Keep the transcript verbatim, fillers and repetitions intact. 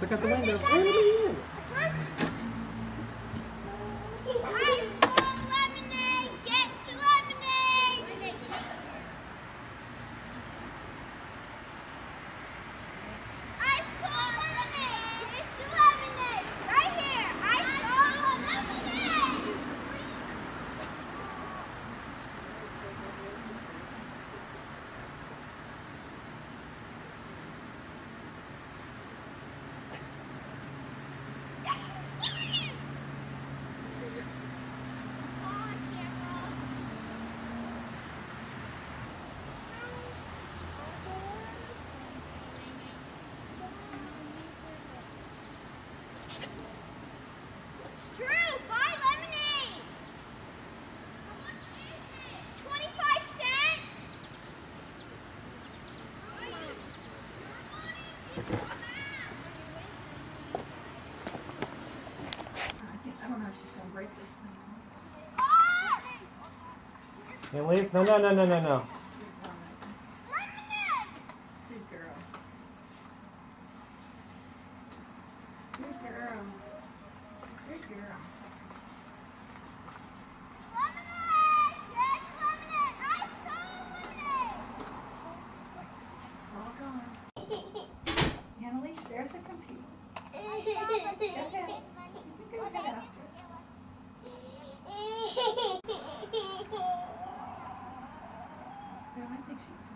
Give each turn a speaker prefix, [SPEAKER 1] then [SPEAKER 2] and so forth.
[SPEAKER 1] Look out the window. Hey, let me in. Annalise, no, no, no, no, no, no.
[SPEAKER 2] Good girl. Good girl. Good girl.
[SPEAKER 3] Lemonade! Yes, lemonade! I saw lemonade!
[SPEAKER 2] All gone. Annalise, there's a computer.
[SPEAKER 3] Okay.
[SPEAKER 2] You can go get after it. Yeah, I think she's